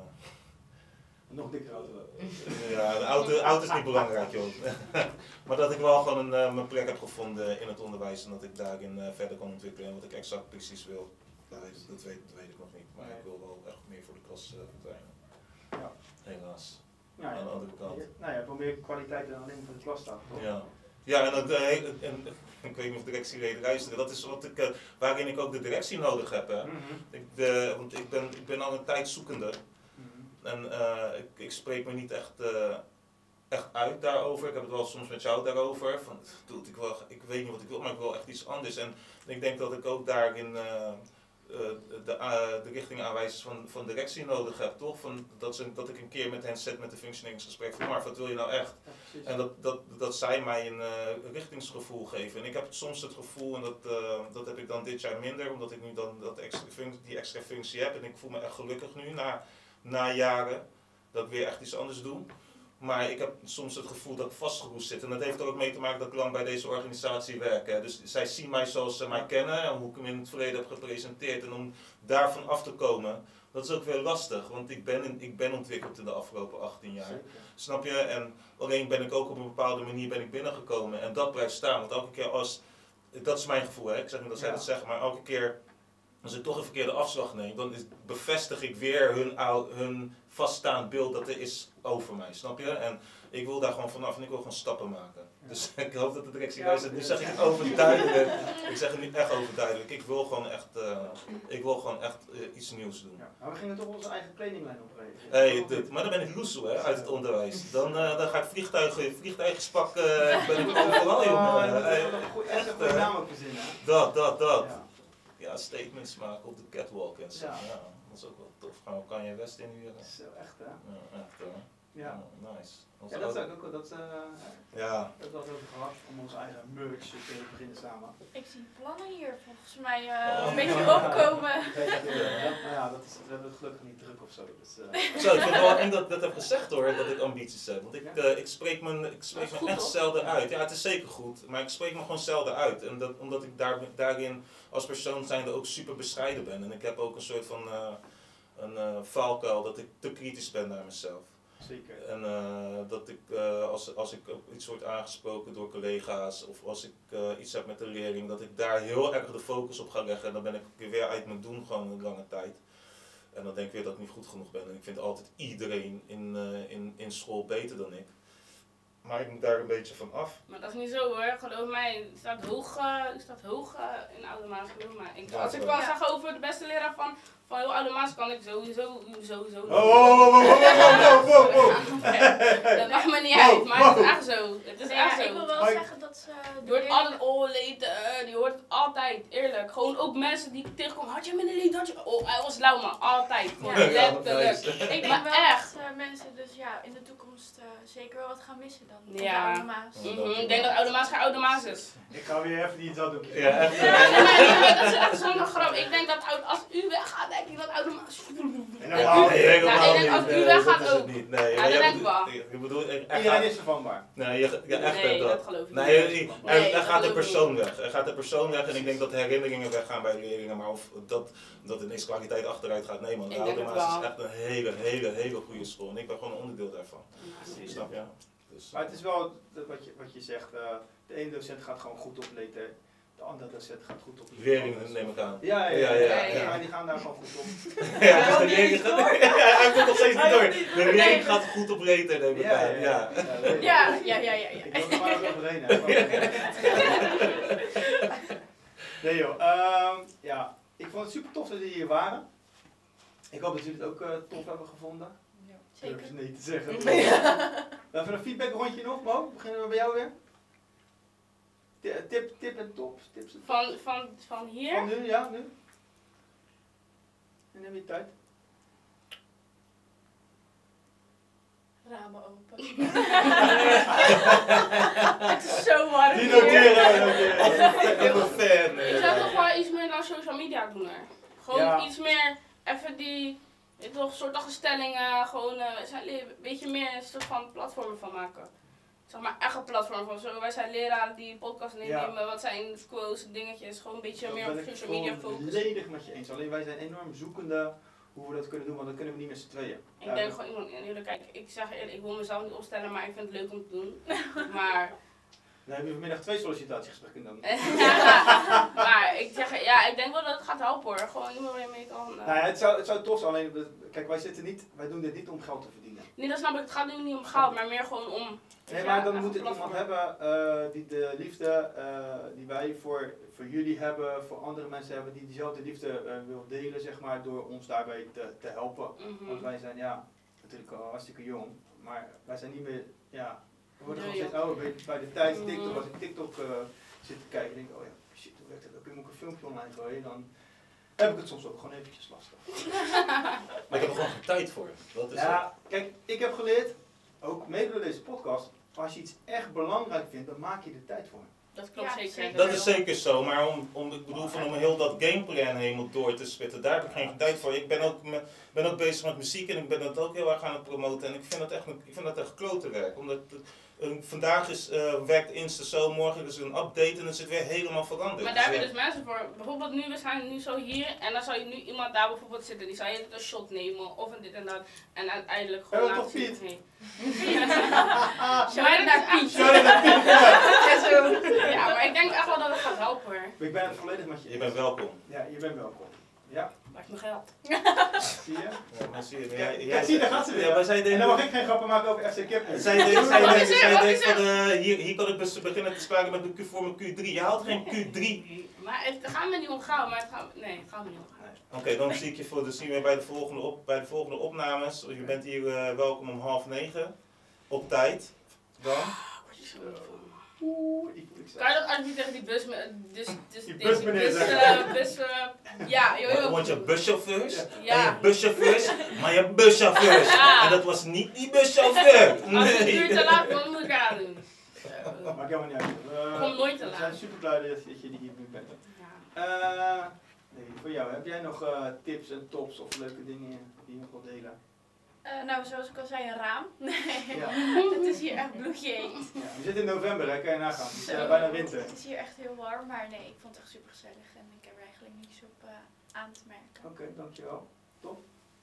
Nog dikker auto. Ja, de auto, de auto is niet belangrijk joh. Maar dat ik wel gewoon een, uh, mijn plek heb gevonden in het onderwijs en dat ik daarin uh, verder kan ontwikkelen. En wat ik exact precies wil, dat weet, dat weet, dat weet ik nog niet. Maar nee. Ik wil wel echt meer voor de klas uh, verdwijnen. Ja. Helaas. Ja, aan de ja. andere kant. Ja, nou ja, voor meer kwaliteit dan alleen voor de klas staan, toch? Ja. Ja, en, het, uh, en, en ik weet niet of directieleden luisteren, dat is wat ik, uh, waarin ik ook de directie nodig heb. Hè. Mm-hmm. ik, de, want ik ben, ik ben al een tijd zoekende. En uh, ik, ik spreek me niet echt, uh, echt uit daarover. Ik heb het wel soms met jou daarover. Van, dude, ik, wil, ik weet niet wat ik wil, maar ik wil echt iets anders. En ik denk dat ik ook daarin uh, uh, de, uh, de richting aanwijzers van, van directie nodig heb. Toch? Van, dat, ze, dat ik een keer met hen zit met een functioneringsgesprek van Marv, wat wil je nou echt? Ja, en dat, dat, dat zij mij een uh, richtingsgevoel geven. En ik heb soms het gevoel, en dat, uh, dat heb ik dan dit jaar minder, omdat ik nu dan dat extra functie, die extra functie heb. En ik voel me echt gelukkig nu. Na, na jaren dat ik weer echt iets anders doe. Maar ik heb soms het gevoel dat ik vastgeroest zit. En dat heeft er ook mee te maken dat ik lang bij deze organisatie werk. Hè. Dus zij zien mij zoals ze mij kennen en hoe ik hem in het verleden heb gepresenteerd. En om daarvan af te komen, dat is ook weer lastig. Want ik ben, in, ik ben ontwikkeld in de afgelopen achttien jaar. Zeker. Snap je? En alleen ben ik ook op een bepaalde manier ben ik binnengekomen. En dat blijft staan. Want elke keer als, dat is mijn gevoel, hè. Ik zeg niet dat zij ja. dat zeggen, maar elke keer... Als ik toch een verkeerde afslag neem, dan is, bevestig ik weer hun, hun vaststaand beeld dat er is over mij, snap je? En ik wil daar gewoon vanaf en ik wil gewoon stappen maken. Ja. Dus ik hoop dat de directie luistert. Nu zeg ik het overduidelijk. ik zeg het nu echt overduidelijk. Ik wil gewoon echt, uh, ik wil gewoon echt uh, iets nieuws doen. Ja, maar we gingen toch onze eigen kledinglijn opregelen. Hey, dit, maar dan ben ik loesoe hè, uit het onderwijs. Dan, uh, dan ga ik vliegtuigen, vliegtuigjes pakken, uh, ben ik overal jongen. Dat Hey, is wel een goeie- echt een goede naam ook verzinnen. hè? dat, dat, dat. Ja. Ja, statements maken op de catwalk en zo. Ja. Ja, dat is ook wel tof. Gaan we Kanye West inhuren. Zo, echt hè? Ja, echt hoor. Ja. Oh, nice. Ja, dat zou ik ook wel, dat, uh, Ja. dat was over gehad om onze eigen merch te kunnen beginnen samen. Ik zie plannen hier volgens mij uh, Oh. een beetje opkomen. Ja, nou ja, dat is, we hebben het gelukkig niet druk of zo. Dus, uh, Zo, ik vind het wel eng dat ik dat heb gezegd hoor, dat ik ambities heb. Want ik, Ja. uh, ik spreek me, ik spreek Dat is me goed, echt toch? zelden uit. Ja, het is zeker goed, maar ik spreek me gewoon zelden uit. En dat, omdat ik daar, daarin als persoon zijnde ook super bescheiden ben. En ik heb ook een soort van uh, een uh, valkuil dat ik te kritisch ben naar mezelf. zeker. En uh, dat ik, uh, als, als ik op iets word aangesproken door collega's of als ik uh, iets heb met de leerling, dat ik daar heel erg de focus op ga leggen. En dan ben ik weer uit mijn doen gewoon een lange tijd. En dan denk ik weer dat ik niet goed genoeg ben. En ik vind altijd iedereen in, uh, in, in school beter dan ik. Maar ik moet daar een beetje van af. Maar dat is niet zo hoor, geloof mij, het staat hoog, uh, het staat hoog uh, in Oude Maas, geloof mij. Ik, Ja, als ik zo. wel Ja. zeg over de beste leraar van, van heel Oude Maas, kan ik sowieso, sowieso. Oh, oh, oh, oh, oh, oh, oh, oh. Dat maakt me niet Wow, uit, maar het is wow. echt zo. Het is Ja, echt ik wil zo. wel Maar- zeggen dat ze... de Je hoort leerlingen- altijd, oh leed, uh, je hoort het altijd, eerlijk. Gewoon ook mensen die tegenkomen, had je hem in de leed, had je... Oh, hij was lauw man, altijd. Gewoon Ja. letterlijk. Ik denk Maar wel echt. dat uh, mensen dus ja, in de toekomst uh, zeker wel wat gaan missen dan. op de Ja. Oude Maas. Ja. Mhm, ik denk dat Oude Maas geen Oude Maas is. Ik ga weer even iets aan doen. Ja, echt. Ja, nee, maar, nee, maar dat is echt zonder grap. Ik denk dat oud- als u weggaat, denk ik dat Oude Maas... En Nee, dan- nee, helemaal Nou, ik denk niet. als u Nee, weggaat dat is het ook. niet. Nee, Ja, maar dat jij denk ik bedoelt- wel. ik- ik bedoel, er Iedereen gaat- is vervangbaar. Nee, je, ja, echt Nee, dat. dat geloof ik Nee, niet. er, Nee, er dat gaat de geloof ik persoon weg. Er gaat de persoon weg en ik denk dat de herinneringen weggaan bij leerlingen, maar of dat, dat ineens kwaliteit achteruit gaat, nee man. De Ik denk Oude het Maas is wel. echt een hele, hele, hele goede school en ik ben gewoon een onderdeel daarvan. Snap je? Dus, Maar het is wel dat wat je, wat je zegt, uh, de ene docent gaat gewoon goed opletten, de andere docent gaat goed opletten. leerlingen neem ik aan. Ja, ja, ja, Ja, ja, ja, ja, ja. maar die gaan daar gewoon goed op. Ja, dus de leerling gaat, ja, hij komt nog steeds niet Hij door. komt niet De leerling gaat goed op reten, neem ik Ja, aan. ja, Ja. ja. weet ik. Ja, ja, ja, ja. ja. Ik wil er maar ook overheen. Hè. Nee joh, um, ja, ik vond het super tof dat jullie hier waren. Ik hoop dat jullie het ook uh, tof hebben gevonden. Zeker. Durf je nee te zeggen. Even een feedbackrondje nog, Mo. Beginnen we bij jou weer. Ti- Tip, tip en top. Tips en Van, van, van hier? Van nu, ja, nu. En neem je tijd. Ramen open. Het is zo warm Die hier. noteren, noteren. Ik ben een fan. Ik zou toch wel iets meer naar social media doen er. Gewoon Ja. iets meer, even die, weet je toch, soort van stellingen, gewoon, uh, zijn, le- weet je, meer een soort van platformen van maken. Zeg maar echt een platform van zo, wij zijn leraren die een podcast nemen, Ja. wat zijn quotes en dingetjes, gewoon een beetje Dat meer ben op ik social media focussen. volledig met je eens. Alleen wij zijn enorm zoekende hoe we dat kunnen doen, want dat kunnen we niet met z'n tweeën. Ik Ja, denk dat- gewoon iemand, en eerlijk, kijk, ik zeg eerlijk, ik wil mezelf niet opstellen, maar ik vind het leuk om te doen. Maar, Dan heb je vanmiddag twee sollicitatiegesprekken dan. maar ik zeg, ja, ik denk wel dat het gaat helpen hoor, gewoon iemand waar je mee kan. uh, Nou ja, het zou, het zou tof zijn, alleen, kijk, wij zitten niet, wij doen dit niet om geld te verdienen. Nee, dat snap ik, het gaat nu niet om geld, maar meer gewoon om. Nee, ja, maar dan echt moet een ik iemand platform. hebben uh, die de liefde uh, die wij voor, voor jullie hebben, voor andere mensen hebben, die diezelfde liefde uh, wil delen, zeg maar, door ons daarbij te, te helpen. Mhm. Want wij zijn, ja, natuurlijk al hartstikke jong, maar wij zijn niet meer, ja, we worden Ja, gewoon steeds ouder. Bij, bij de tijd TikTok, als ik TikTok uh, zit te kijken, denk ik, oh ja, shit, hoe werkt dat? Oké, moet ik een filmpje online gooien, dan heb ik het soms ook gewoon eventjes lastig. Maar ik heb er gewoon geen tijd voor. Dat is het. Ja, kijk, ik heb geleerd, ook mede door deze podcast, als je iets echt belangrijk vindt, dan maak je er tijd voor. Dat klopt Ja, zeker. zeker. Dat is zeker zo, maar om, om, ik bedoel van om heel dat gameplan helemaal door te spitten, daar heb ik geen tijd voor. Ik ben ook, me, ben ook bezig met muziek en ik ben dat ook heel erg aan het promoten en ik vind dat echt, een- ik vind dat echt klote werk. Omdat het, eh, vandaag is, uh, werkt Insta zo, morgen is er een update en dan is het weer helemaal veranderd. Maar daar heb je ja. dus mensen voor. Bijvoorbeeld nu, we zijn nu zo hier en dan zou je nu iemand daar bijvoorbeeld zitten. Die zou je een shot nemen of een dit en dat. En uiteindelijk gewoon Hebben we laten toch zien. Piet? Hey. Shout Maar out naar dat is Piet. Sorry, dat Piet, ja. Ja, zo. Ja, maar ik denk echt wel dat het gaat helpen hoor. Ik ben het volledig met je. Je bent welkom. Ja, je bent welkom. Ja, Maakt me geld. zie je? Ja, maar zie je, Kijk, jij- kijk, jij- zie je, daar gaat ze weer. Ja, maar zij En dan denken, mag ik geen grappen maken over F C Kippen. zij denkt, zij Wat denkt, is er? zij Wat denkt is er? van, uh, hier, hier kan ik dus beginnen te sparen met de Q voor mijn Q drie. Je haalt geen Q drie Maar het gaat me niet om gauw, maar het gaat, nee, het gaat me niet om gauw. Oké, okay, dan zie ik je voor, dan zien we bij de volgende, op, bij de volgende opnames. Je bent hier uh, welkom om half negen. Op tijd. Dan. Word je zo moe van. Oeh, ik voel ik Kan je dat alsjeblieft tegen die bus, dus, dus Die deze busmeneer bus, zeggen. uh, bus, uh, ja, joh, joh. Want je buschauffeurs? Ja. En Ja. je buschauffeurs, maar je buschauffeurs. Ja. En dat was niet die buschauffeur. Als het Nee. uur te laat komt, moet ik aan doen. Dat maakt helemaal niet uit. Uh, Kom nooit te We laat. zijn super blij dat je hier bent. Ja. Uh, nee, voor jou, heb jij nog uh, tips en tops of leuke dingen die je nog wilt delen? Uh, nou, zoals ik al zei, een raam. Nee, Ja. het is hier echt bloedje heet. Ja, we zitten in november, hè? Kan je nagaan. Het is uh, Zo. bijna winter. Het is hier echt heel warm, maar nee, ik vond het echt super gezellig en ik heb er eigenlijk niets op uh, aan te merken. Oké, okay, dankjewel. Top.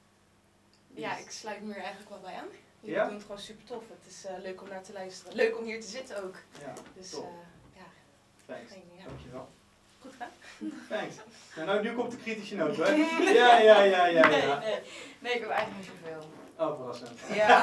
Ja, ik sluit me er eigenlijk wel bij aan. Jullie Ja? doen het gewoon super tof. Het is uh, leuk om naar te luisteren. Leuk om hier te zitten ook. Ja, Dus top. uh, ja, Thanks. geen, ja. Dankjewel. Goed gedaan. Thanks. Nou, nou, nu komt de kritische noot, hè? Ja, ja, ja, ja, Nee, ja. nee. Nee, ik heb eigenlijk niet zoveel. Oh, verrassend.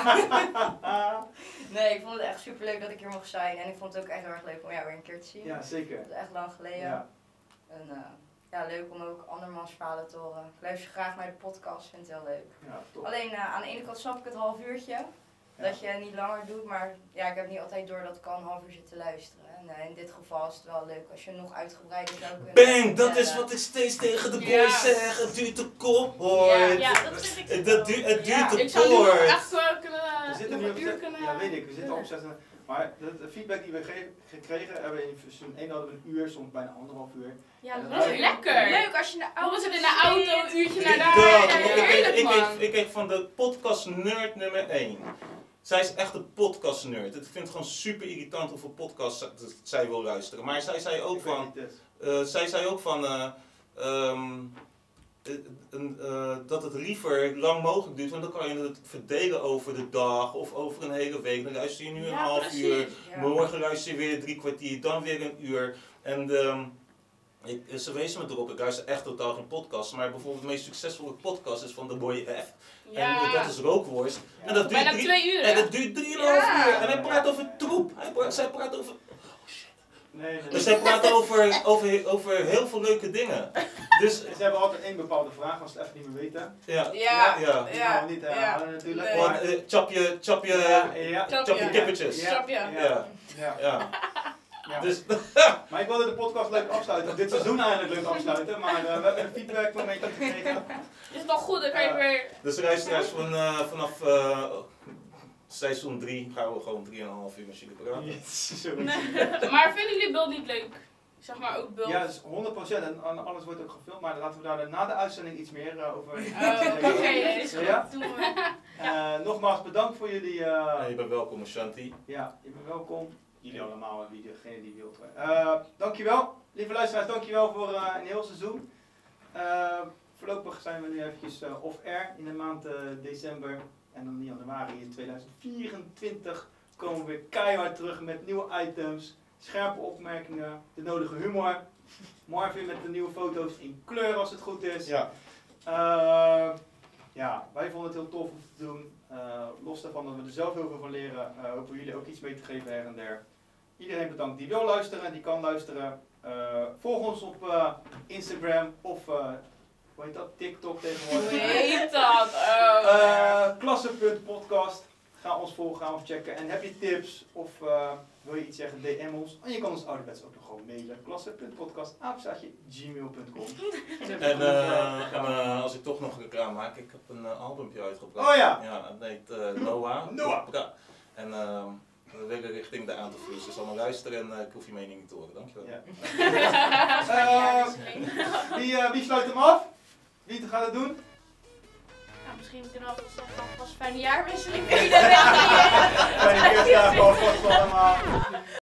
Ja. Nee, ik vond het echt super leuk dat ik hier mocht zijn. En ik vond het ook echt heel erg leuk om jou weer een keer te zien. Ja, zeker. Dat is echt lang geleden. Ja. En uh, ja, leuk om ook andermans verhalen te horen. Ik luister graag naar de podcast, vind het heel leuk. Ja, top. Alleen uh, aan de ene kant snap ik het half uurtje. Dat je niet langer doet, maar ja, ik heb niet altijd door dat ik al een half uur zit te luisteren. En uh, in dit geval is het wel leuk als je nog uitgebreider zou kunnen Bang, dat is vertellen. wat ik steeds tegen de boys Ja. zeg. Het duurt te kort. Ja, Ja, dat vind ik Dat duurt, het duurt Ja, te Ik zou nu nog kort. echt uh, kunnen, We zitten nog nu op een uur zes- kunnen... Ja, weet ik. We zitten op zes. Maar de, de feedback die we ge gekregen hebben in seizoen één hadden we een uur, soms bijna anderhalf uur. Ja, Dat Dat is lekker. Leuk als je naar Hoe auto was het in de auto, een uurtje naar Ik daar? dacht, Ja, ik, ik, heerlijk, ik, man. ik, ik kreeg van de podcast nerd nummer één. Zij is echt een podcast nerd. Ik vind het gewoon super irritant hoeveel podcasts zij- zij wil luisteren. Maar zij zei ook Ik weet van, niet, dus. uh, zij zei ook van uh, um, uh, uh, dat het liever lang mogelijk duurt, want dan kan je het verdelen over de dag of over een hele week. Dan luister je nu een Ja, half precies. uur, Ja. morgen luister je weer drie kwartier, dan weer een uur. En um, ik, ze wezen me erop, ik luister echt totaal geen podcast, maar bijvoorbeeld de meest succesvolle podcast is van The Boy F. Ja. En dat is Rookworst. En dat duurt Bijna drie, twee uur, en hè? dat duurt drieënhalf Ja. uur. En hij praat over troep. Hij praat, zij praat over... Nee, nee. Dus hij praat over, over, over heel veel leuke dingen. Dus Ze hebben altijd één bepaalde vraag, als ze het even niet meer weten. ja, Ja. ja. Die gaan we niet herhalen natuurlijk. Nee. Van, Maar, eh, chap je, chap je, ja, ja, Chap chap je je. kippetjes. Ja. Snap je? Ja. Ja, ja. ja. Ja. Dus, Maar ik wilde de podcast leuk afsluiten, of dit seizoen eigenlijk leuk afsluiten, maar uh, we hebben een feedback momentje gekregen. Is het nog goed, dan kan je Ja. weer... dus luisteraars van, uh, vanaf uh, seizoen drie gaan we gewoon drieënhalf uur met jullie praten. Yes, zo. Maar vinden jullie beeld niet leuk? Zeg maar ook beeld. Ja, dus honderd procent en en alles wordt ook gefilmd, maar laten we daar na de uitzending iets meer uh, over Oh, zeggen. oké, nee, is goed. Ja? Doen we. Uh, nogmaals bedankt voor jullie. Uh, Ja, je bent welkom, Ashanti. Ja, je bent welkom. Jullie allemaal, en wie degene die wilt. Uh, dankjewel, lieve luisteraars, dankjewel voor uh, een heel seizoen. Uh, voorlopig zijn we nu eventjes uh, off-air in de maand uh, december en dan januari in tweeduizend vierentwintig komen we weer keihard terug met nieuwe items, scherpe opmerkingen, de nodige humor. Marvin met de nieuwe foto's in kleur als het goed is. Ja. Uh, ja, wij vonden het heel tof om te doen. Uh, los daarvan dat we er zelf heel veel van leren, uh, hopen jullie ook iets mee te geven her en der. Iedereen bedankt die wil luisteren en die kan luisteren. Uh, volg ons op uh, Instagram of uh, hoe heet dat? TikTok tegenwoordig. Hoe heet dat? Oh. Uh, Klasse.podcast. Ga ons volgen, ga ons checken. En heb je tips of uh, wil je iets zeggen, D M ons. En je kan ons ouderwets ook nog gewoon mailen. Klasse.podcast, apenstaartje, gmail punt com. En, uh, en uh, als ik toch nog reclame maak, ik heb een uh, albumpje uitgebracht. Oh ja! Ja, het heet uh, Noah. Noah. Ja. En uh, we willen richting de aantal views, dus allemaal luisteren en uh, ik hoef je mening niet te horen. Dankjewel. Ja. uh, wie, uh, wie sluit hem af? Wie gaat het doen? Nou, misschien kunnen we alvast zeggen alvast fijne jaarwisseling voor iedereen. Fijne kerstdagen alvast allemaal.